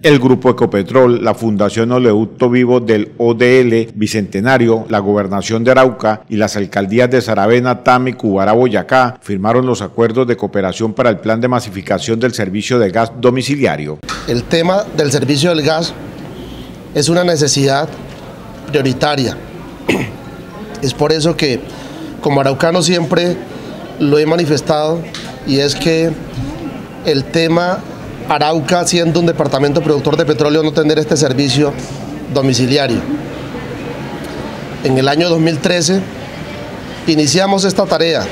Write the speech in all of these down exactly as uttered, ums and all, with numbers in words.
El Grupo Ecopetrol, la Fundación Oleoducto Vivo del O D L Bicentenario, la Gobernación de Arauca y las alcaldías de Saravena, Tame, Cubará, Boyacá firmaron los acuerdos de cooperación para el plan de masificación del servicio de gas domiciliario. El tema del servicio del gas es una necesidad prioritaria. Es por eso que como araucano siempre lo he manifestado, y es que el tema Arauca, siendo un departamento productor de petróleo, no tener este servicio domiciliario. En el año dos mil trece iniciamos esta tarea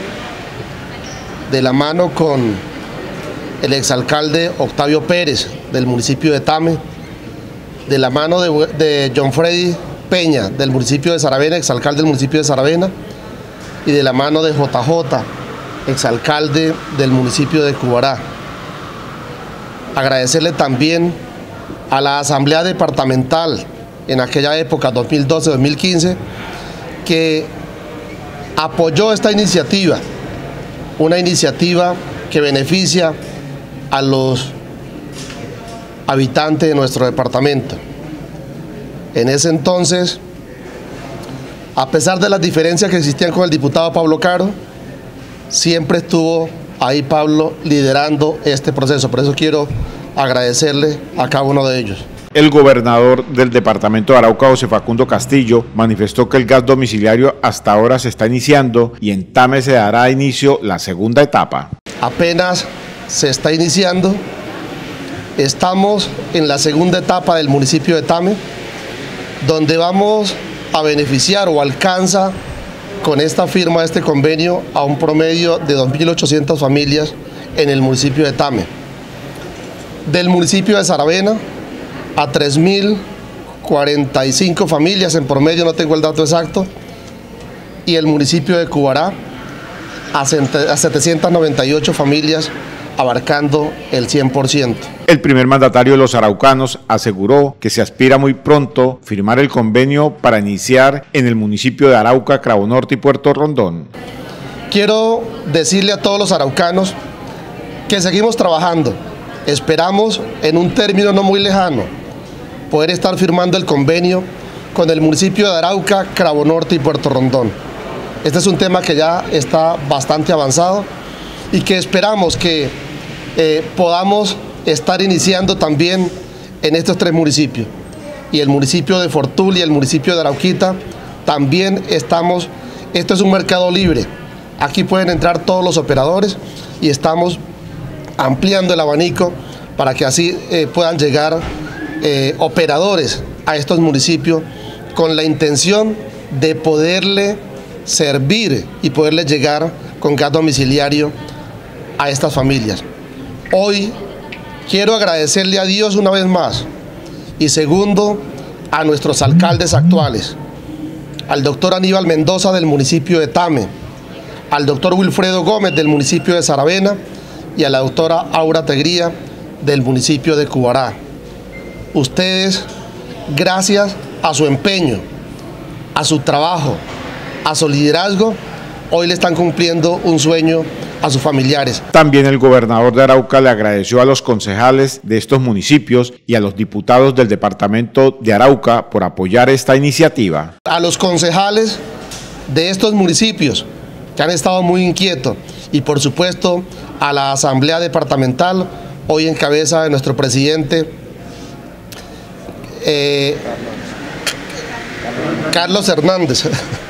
de la mano con el exalcalde Octavio Pérez del municipio de Tame, de la mano de, de John Freddy Peña del municipio de Saravena, exalcalde del municipio de Saravena, y de la mano de J J, exalcalde del municipio de Cubará. Agradecerle también a la Asamblea Departamental en aquella época, dos mil doce dos mil quince, que apoyó esta iniciativa, una iniciativa que beneficia a los habitantes de nuestro departamento. En ese entonces, a pesar de las diferencias que existían con el diputado Pablo Caro, siempre estuvo ahí Pablo liderando este proceso. Por eso quiero agradecerle a cada uno de ellos. El gobernador del departamento de Arauca, José Facundo Castillo, manifestó que el gas domiciliario hasta ahora se está iniciando y en Tame se dará inicio la segunda etapa. Apenas se está iniciando, estamos en la segunda etapa del municipio de Tame, donde vamos a beneficiar o alcanza con esta firma de este convenio a un promedio de dos mil ochocientas familias en el municipio de Tame. Del municipio de Saravena a tres mil cuarenta y cinco familias en promedio, no tengo el dato exacto, y el municipio de Cubará a setecientas noventa y ocho familias, abarcando el cien por ciento. El primer mandatario de los araucanos aseguró que se aspira muy pronto firmar el convenio para iniciar en el municipio de Arauca, Cravo Norte y Puerto Rondón. Quiero decirle a todos los araucanos que seguimos trabajando. Esperamos en un término no muy lejano poder estar firmando el convenio con el municipio de Arauca, Cravo Norte y Puerto Rondón. Este es un tema que ya está bastante avanzado y que esperamos que eh, podamos estar iniciando también en estos tres municipios. Y el municipio de Fortul y el municipio de Arauquita también estamos, esto es un mercado libre. Aquí pueden entrar todos los operadores y estamos ampliando el abanico para que así eh, puedan llegar eh, operadores a estos municipios con la intención de poderle servir y poderle llegar con gas domiciliario a estas familias. Hoy quiero agradecerle a Dios una vez más y segundo a nuestros alcaldes actuales, al doctor Aníbal Mendoza del municipio de Tame, al doctor Wilfredo Gómez del municipio de Saravena y a la doctora Aura Tegría del municipio de Cubará. Ustedes, gracias a su empeño, a su trabajo, a su liderazgo, hoy le están cumpliendo un sueño a sus familiares. También el gobernador de Arauca le agradeció a los concejales de estos municipios y a los diputados del departamento de Arauca por apoyar esta iniciativa. A los concejales de estos municipios que han estado muy inquietos y por supuesto a la Asamblea Departamental, hoy en cabeza de nuestro presidente eh, Carlos Hernández,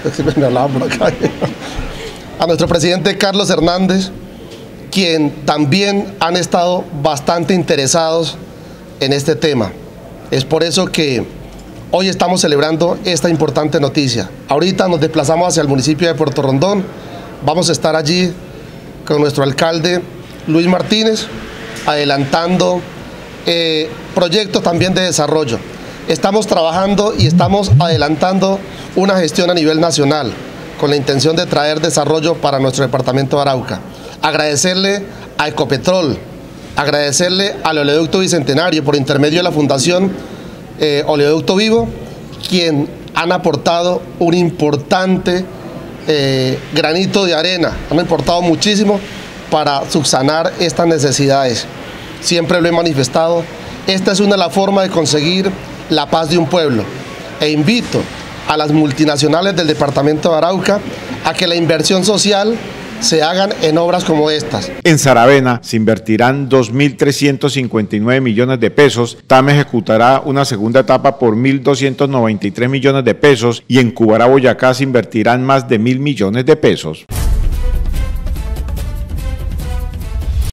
a nuestro presidente Carlos Hernández, quien también han estado bastante interesados en este tema. Es por eso que hoy estamos celebrando esta importante noticia. Ahorita nos desplazamos hacia el municipio de Puerto Rondón, vamos a estar allí con nuestro alcalde Luis Martínez, adelantando eh, proyectos también de desarrollo. Estamos trabajando y estamos adelantando una gestión a nivel nacional con la intención de traer desarrollo para nuestro departamento de Arauca. Agradecerle a Ecopetrol, agradecerle al Oleoducto Bicentenario por intermedio de la Fundación eh, Oleoducto Vivo, quien han aportado un importante eh, granito de arena, han aportado muchísimo para subsanar estas necesidades. Siempre lo he manifestado, Esta es una de las formas de conseguir la paz de un pueblo. E invito a las multinacionales del departamento de Arauca a que la inversión social se hagan en obras como estas. En Saravena se invertirán dos mil trescientos cincuenta y nueve millones de pesos, TAM ejecutará una segunda etapa por mil doscientos noventa y tres millones de pesos y en Cubará, Boyacá se invertirán más de mil millones de pesos.